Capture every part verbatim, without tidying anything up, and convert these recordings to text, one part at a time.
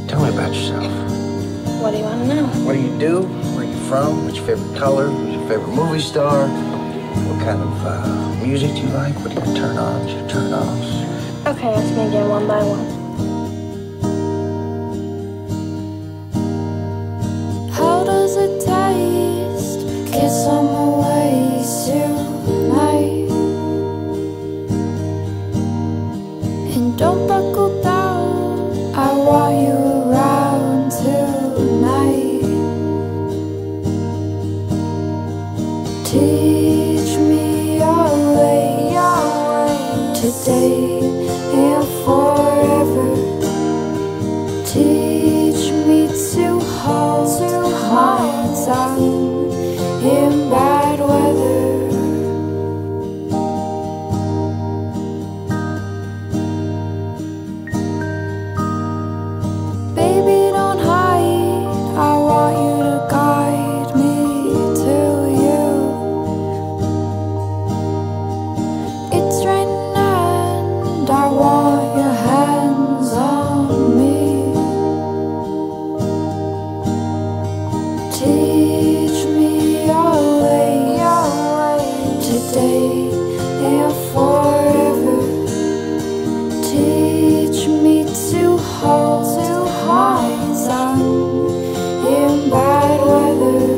Tell me about yourself. What do you want to know? What do you do? Where are you from? What's your favorite color? Who's your favorite movie star? What kind of uh, music do you like? What are your turn-ons, your turn-offs? Okay, ask me again one by one. How does it taste? Kiss on my waist tonight. And don't buckle down, I want you around tonight. Teach me your way, your way, today and forever. Teach me to hold my tongue in bad weather. Baby, don't hide, I want you to guide me to you. It's raining and I want your hands on me. Teach me your way, your way, today and forever. Teach me to hold my tongue in bad weather.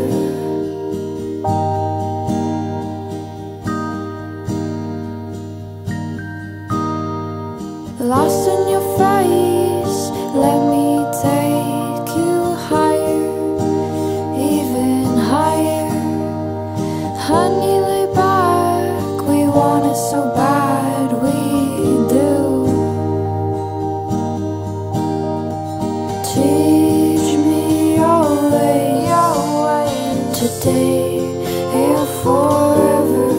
Lost in your face, let me take you higher, even higher. Honey, lay back, we want it so bad, we do. Teach me your way, your way, today and forever.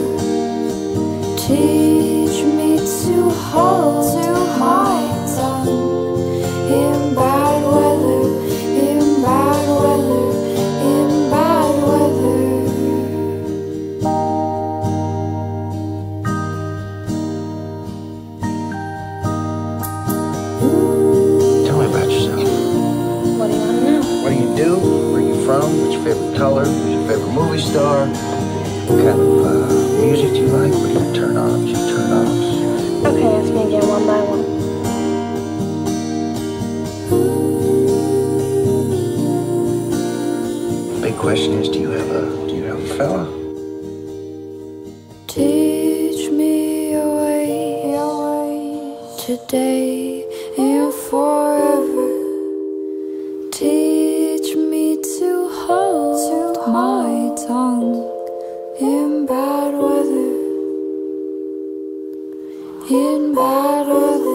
Teach me to hold my tongue in bad weather, in bad weather, in bad weather. Tell me about yourself. What do you want to know? What do you do? Where are you from? What's your favorite color? Who's your favorite movie star? What kind of uh, music do you like? What are your turn-ons, your turn-offs? Okay, ask me again one by one. Big question is, do you have a do you have a fella? Teach me your way, your way, today and forever. Teach me to hold my tongue in bad weather, in bad weather.